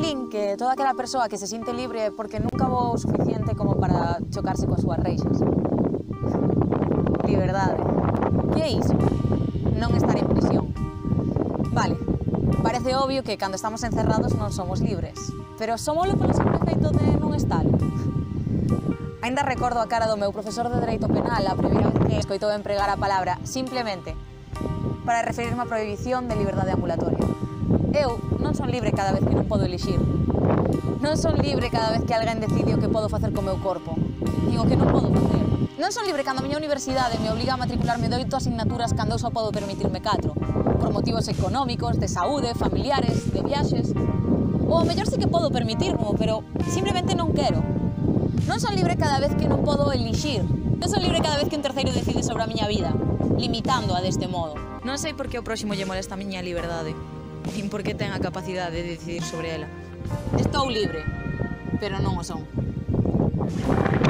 Din que toda aquela persoa que se sinte libre porque nunca vou o suficiente como para chocarse coas súas reixas. Liberdade. Que é iso? Non estar en prisión. Vale, parece obvio que cando estamos encerrados non somos libres, pero somoslo polo simple feito de non estar. Ainda recordo a cara do meu profesor de Dereito Penal a primeira vez que escoitou empregar a palabra simplemente para referirme á prohibición de liberdade ambulatoria. Eu non son libre cada vez que non podo elixir. Non son libre cada vez que alguén decide o que podo facer co meu corpo. E o que non podo facer. Non son libre cando a miña universidade me obliga a matricularme de 8 asignaturas cando eu só podo permitirme 4. Por motivos económicos, de saúde, familiares, de viaxes. Ou ao mellor sí que podo permitirmo, pero simplemente non quero. Non son libre cada vez que non podo elixir. Non son libre cada vez que un terceiro decide sobre a miña vida, limitándoa deste modo. Non sei por que o próximo lle molesta a miña liberdade, nin por que ten a capacidade de decidir sobre ela. Estou libre, pero non o son.